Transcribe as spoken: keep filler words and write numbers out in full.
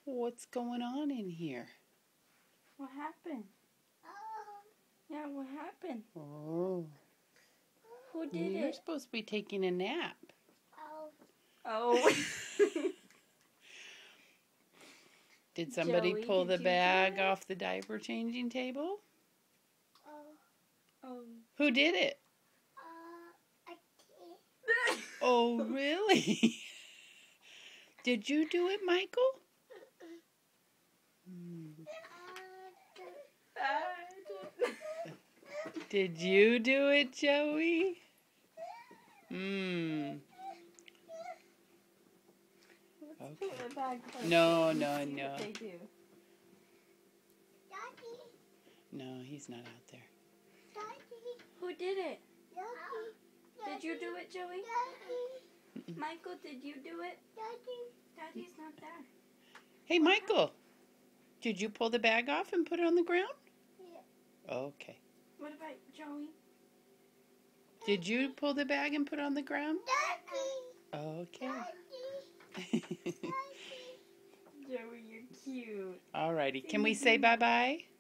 What's going on in here? What happened? Yeah, what happened? Oh. Who did You're it? supposed to be taking a nap. Oh. Did somebody Joey, pull did the you bag do it? off the diaper changing table? Oh. Who did it? Oh, really? Did you do it, Michael? Did you do it, Joey? Hmm. Let's put the bag closer. No, and no, see no. What they do. No, he's not out there. Who did it? Did you do it, Joey? Michael, did you do it? Daddy's not there. Hey, Michael. Did you pull the bag off and put it on the ground? Yeah. Okay. What about Joey? Did you pull the bag and put it on the ground? Okay. Joey, you're cute. Alrighty. Can we say bye-bye?